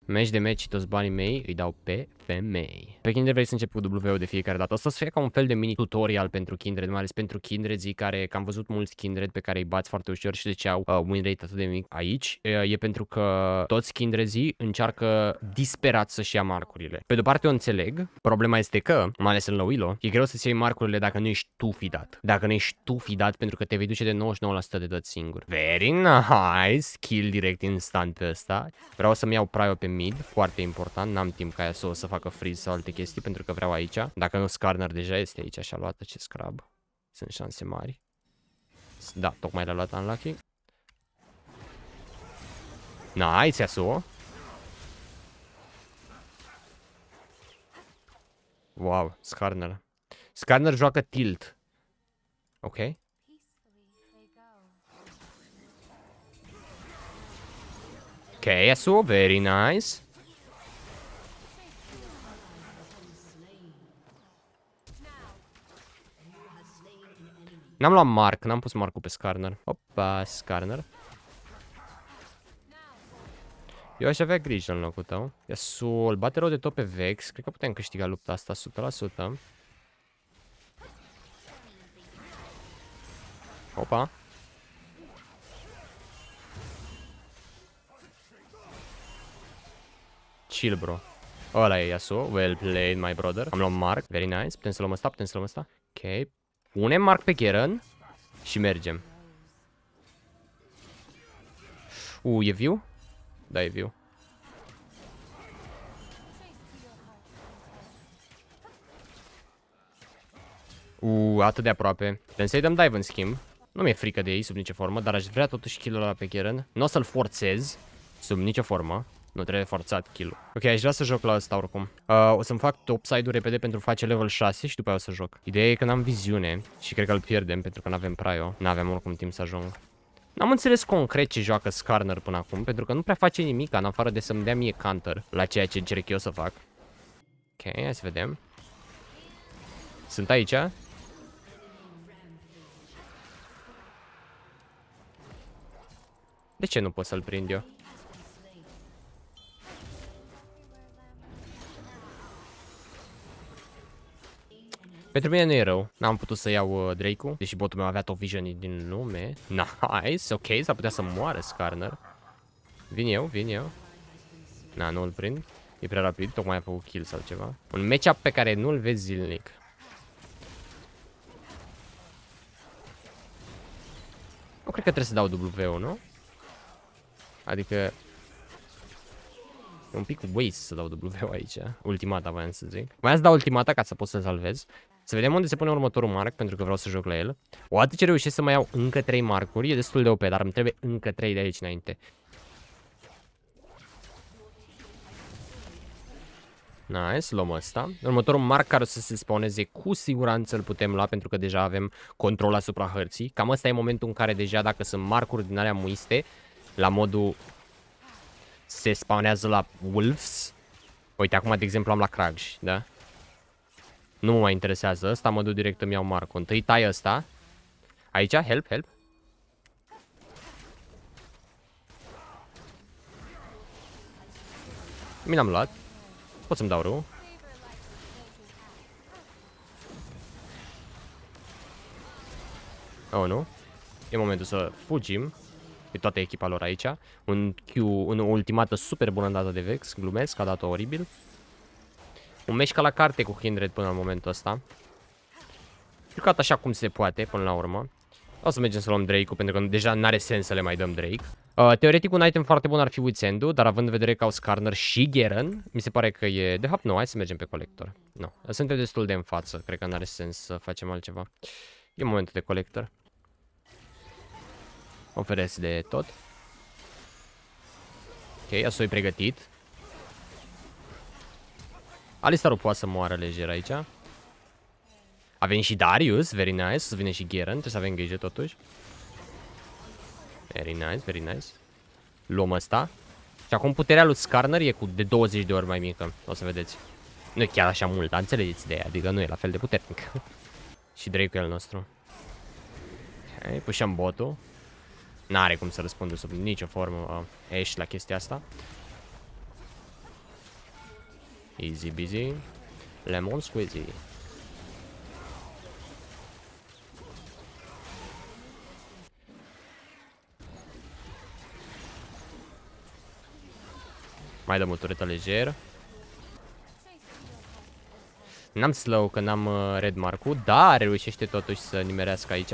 Meci de meci și toți banii mei îi dau pe femei. Pe Kindred vrei să încep cu W de fiecare dată. O să fie ca un fel de mini tutorial pentru Kindred, mai ales pentru Kindredzii care, că am văzut mulți Kindred pe care îi bați foarte ușor și de ce au win rate atât de mic aici. E pentru că toți Kindredzii încearcă disperat să-și ia marcurile. Pe de-o parte o înțeleg, problema este că, mai ales în Lowilo, e greu să-ți iei marcurile dacă nu ești tu fidat. Dacă nu ești tu fidat pentru că te vei duce de 99% de dat singur. Very nice, kill direct instant pe ăsta. Vreau să-mi iau prio pe mid, foarte important, n-am timp ca Yasuo să facă freeze sau alte chestii pentru că vreau aici. Dacă nu, Skarner deja este aici și a luat acest scrub. Sunt șanse mari. Da, tocmai l-a luat unlucky. Nice, Yasuo. Wow, Skarner. Skarner joacă tilt. Ok. Ok, Yasuo, very nice. N-am luat mark, n-am pus marcul pe Skarner. Opa, Skarner. Eu aș avea grijă în locul tău. Yasuo, îl bate rău de tot pe Vex. Cred că putem câștiga lupta asta 100%. Opa. Chill, bro. Ăla e Yasuo. Well played, my brother. Am luat mark. Very nice. Putem să luăm ăsta, putem să luăm ăsta. Ok. Punem mark pe Garen. Și mergem. E view? Da, e view. Atât de aproape. Putem să-i dăm dive în schimb. Nu mi-e frică de ei sub nicio formă, dar aș vrea totuși kill-ul ăla pe Garen. Nu o să-l forțez sub nicio formă. Nu trebuie forțat kill-ul. Ok, aș vrea să joc la ăsta oricum. O să-mi fac topside-ul repede pentru face level 6 și după aia o să joc. Ideea e că n-am viziune și cred că îl pierdem pentru că n-avem prio. N-avem oricum timp să ajung. N-am înțeles concret ce joacă Skarner până acum, pentru că nu prea face nimic în afară de să-mi dea mie counter la ceea ce încerc eu să fac. Ok, hai să vedem. Sunt aici. De ce nu pot să-l prind eu? Pentru mine nu e rău. N-am putut să iau Drake-ul, deși botul meu avea top vision din lume. Nice, ok, s-ar putea să moară Skarner. Vin eu. Na, nu-l prind. E prea rapid, tocmai a făcut kill sau ceva. Un match-up pe care nu-l vezi zilnic. Nu cred că trebuie să dau W-ul, nu? Adică... E un pic waste să dau W aici. Ultimata, voiam să zic. Voiam să dau ultimata ca să pot să salvez. Să vedem unde se pune următorul mark, pentru că vreau să joc la el. Odată ce reușesc să mai iau încă 3 marcuri, e destul de OP, dar îmi trebuie încă 3 de aici înainte. Nice, luăm ăsta. Următorul mark care o să se spawneze cu siguranță îl putem lua, pentru că deja avem control asupra hărții. Cam ăsta e momentul în care deja dacă sunt marcuri din alea muiste, la modul se spawnează la Wolves. Uite, acum de exemplu am la Kragj, da? Nu mă mai interesează, ăsta mă duc direct îmi iau marcul. Întâi tai ăsta. Aici, help. Mi l-am luat. Pot să-mi dau rău. Oh, nu. E momentul să fugim. E toată echipa lor aici. Un ultimată super bună dată de Vex. Glumesc, a dat-o oribil. Un meci ca la carte cu Kindred până în momentul ăsta. Jucat așa cum se poate până la urmă. O să mergem să luăm Drake-ul, pentru că deja n-are sens să le mai dăm Drake. Teoretic un item foarte bun ar fi Witsend-ul, dar având în vedere că au Skarner și Garen, mi se pare că e... De fapt nu, hai să mergem pe Collector. Nu, suntem destul de în față, cred că n-are sens să facem altceva. E momentul de Collector. Oferesc de tot. Ok, Yasuo e pregătit. Alistarul poate să moară lejer aici. Avem și Darius, very nice. Să vine și Garen, trebuie să avem grijă totuși. Very nice. Luăm ăsta. Și acum puterea lui Skarner e cu de 20 de ori mai mică. O să vedeți. Nu e chiar așa mult, dar înțelegeți ideea. Adică nu e la fel de puternic. Și Drake-ul al nostru. Ok, pușăm botul. N-are cum să răspundă sub nicio formă Ashe la chestia asta. Easy busy. Lemon squeezy. Mai dăm o turetă lejer. N-am slow, că n-am red mark-ul, dar reușește totuși să nimerească aici.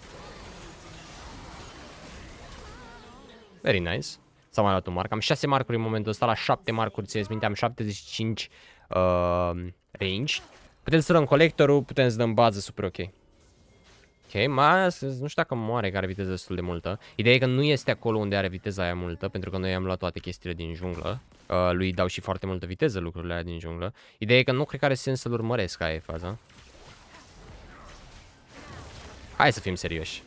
Very nice. S-a mai luat un marc. Am 6 marcuri în momentul ăsta, la 7 marcuri, țineți minte, am 75 range. Putem să dăm colectorul, putem să dăm bază, super ok. Ok, nu știu dacă moare, că are viteză destul de multă. Ideea e că nu este acolo unde are viteza aia multă, pentru că noi am luat toate chestiile din junglă. Lui dau și foarte multă viteză lucrurile alea din junglă. Ideea e că nu cred că are sens să-l urmăresc, aia e faza. Hai să fim serioși.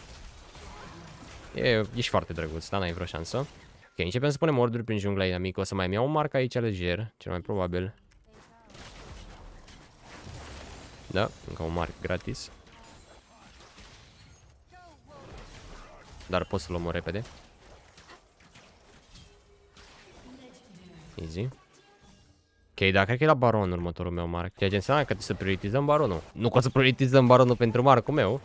Ești foarte drăguț, dar n-ai vreo șansă. Ok, începem să punem orduri prin jungla inamică. O să mai iau un marc aici lejer, cel mai probabil. Da, încă un marc gratis. Dar pot să-l omor repede. Easy. Ok, da, cred că e la baron următorul meu marc. Ceea ce înseamnă că trebuie să prioritizăm baronul. Nu că o să prioritizăm baronul pentru marcul meu.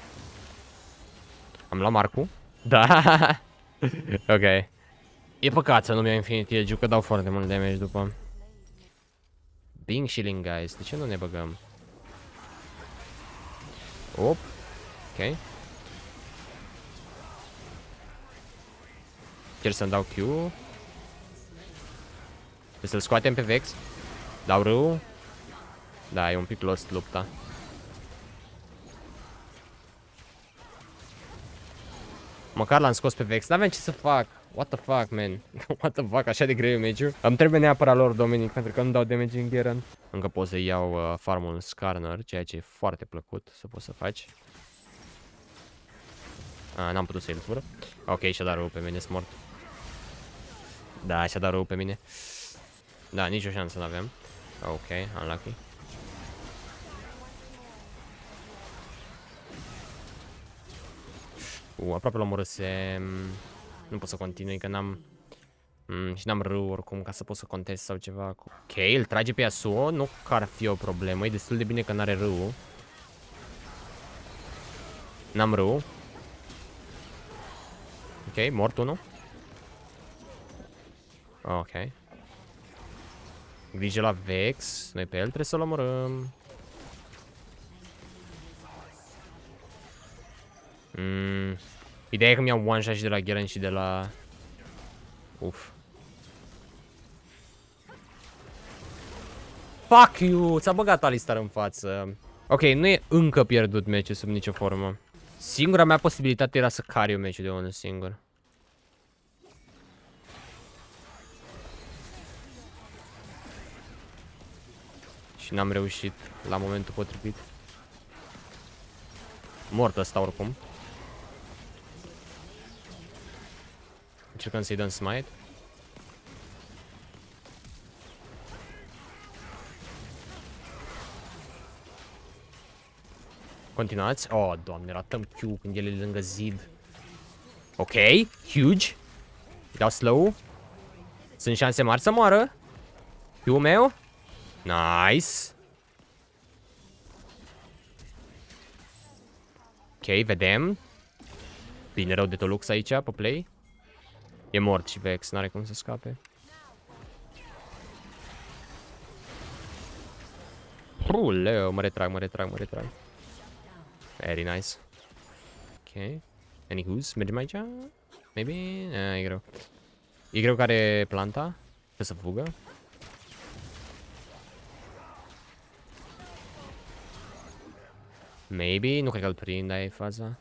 Am luat marcul. Da. Ok. E păcat să nu mi-au Infinity Edge, că dau foarte mult damage după. Bing shilling, guys. De ce nu ne băgăm? Op. Ok. Cer să-mi dau Q. Trebuie să-l scoatem pe Vex. Dau râu. Da, e un pic lost lupta. Măcar l-am scos pe Vex. N-aveam ce să fac. What the fuck, man? What the fuck? Așa de greu e meciul. Îmi trebuie neapărat lor Dominic, pentru că nu dau damage în Garen. Încă pot să iau farmul Skarner, ceea ce e foarte plăcut să poți să faci. N-am putut să-i fură. Ok, și-a dat rău pe mine, sunt mort. Da, și-a dat rău pe mine. Da, nicio șansă n-aveam. Ok, unlucky. Aproape l-omorâsem. Nu pot să continui, că n-am... și n-am râu oricum ca să pot să contest sau ceva. Ok, îl trage pe Yasuo. Nu că ar fi o problemă. E destul de bine că n-are râu. N-am râu. Ok, mort unul. Ok. Grijă la Vex. Noi pe el trebuie să-l omorâm. Ideea e că mi-am one shot și de la Garen și de la... Uf. Fuck you! Ți-a băgat Alistar în față. Ok, nu e încă pierdut meciul sub nicio formă. Singura mea posibilitate era să carry eu meciul de unul singur. Și n-am reușit la momentul potrivit. Mort ăsta oricum. Încercăm să-i dăm smite. Continuați. Oh, doamne, ratăm Q când el e lângă zid. Ok, huge. Dau slow. Sunt șanse mari să moară. Q-ul meu. Nice. Ok, vedem. Bine rău de tot lux aici, pe play. E mort și Vex, n-are cum să scape. Leu, mă retrag. Very nice. Ok. Anywho's, mergem aici? Maybe? E greu. E greu că are planta. Trebuie să fugă. Maybe, nu cred că îl prind, aia e faza.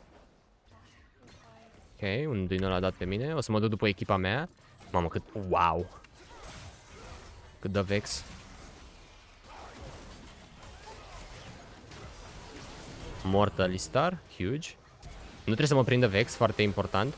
Ok, un din ăla a dat pe mine. O să mă duc după echipa mea. Mamă, cât... Wow! Cât dă Vex. Mort Alistar, huge. Nu trebuie să mă prindă Vex, foarte important.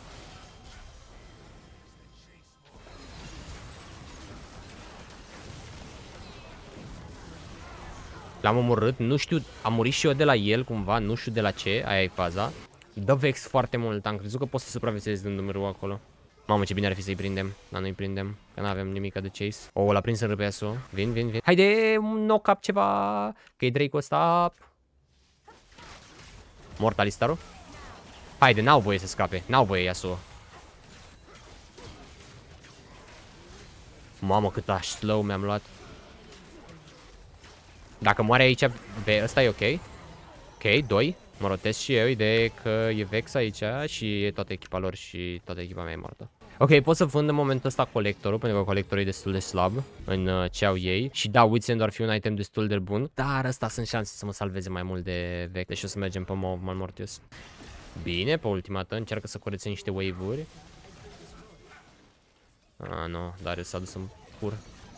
L-am omorât, nu știu, am murit și eu de la el cumva, nu știu de la ce, aia e faza. Dă Vex foarte mult, am crezut că pot să supraviețuiesc dându-mi râu acolo. Mamă, ce bine ar fi să-i prindem. Dar nu-i prindem, că n-avem nimic de chase. Oh, l-a prins în RPS-ul. Vin. Haide, un knock-up ceva. Că-i Drake-ul ăsta. Mort Alistarul. Haide, n-au voie să scape. N-au voie Yasuo. Mamă, cât aș slow mi-am luat. Dacă moare aici, ăsta e ok. Ok, 2. Mă rotez și eu, ideea e că e Vex aici și e toată echipa lor și toată echipa mea e moartă. Ok, pot să vând în momentul ăsta colectorul, pentru că colectorul e destul de slab în ce au ei. Și da, Witsend ar fi un item destul de bun, dar ăsta sunt șanse să mă salveze mai mult de Vex. Deci o să mergem pe Move Mortius. Bine, pe ultimată, încearcă să curețe niște wave-uri. Nu, Darius s-a dus în pur.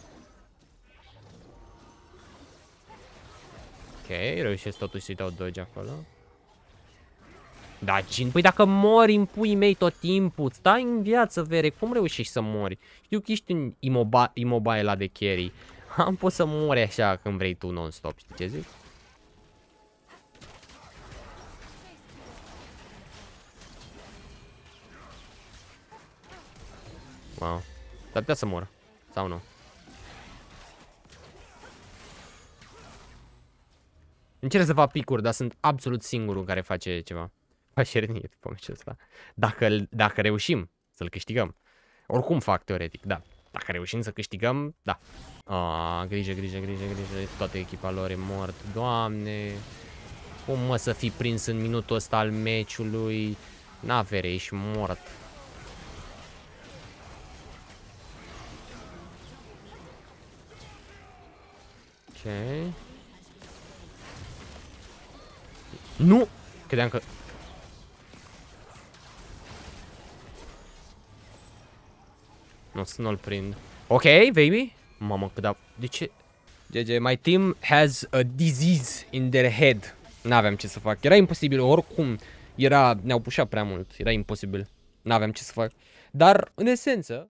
Ok, reușesc totuși să-i dau dodge acolo. Da, Jhin, păi dacă mori în puii mei tot timpul, stai în viață, vere, cum reușești să mori? Știu că ești un immobile ăla de carry. Am pot să mori așa când vrei tu non-stop, știi ce zic? Wow. Dar putea să mor. Sau nu? Încerc să fac picuri, dar sunt absolut singurul care face ceva. Așernie după meciul ăsta. Dacă reușim să-l câștigăm. Oricum fac teoretic, da. Dacă reușim să câștigăm, da. Grijă. Toată echipa lor e mort. Doamne. Cum mă să fi prins în minutul ăsta al meciului? N-avere, ești mort. Ok. Nu! Credeam că... Nu-l prind. Ok, baby. Mamă, cât da... De ce? GG, my team has a disease in their head. N-aveam ce să fac. Era imposibil, oricum. Ne-au pușat prea mult. Era imposibil. N-aveam ce să fac. Dar, în esență...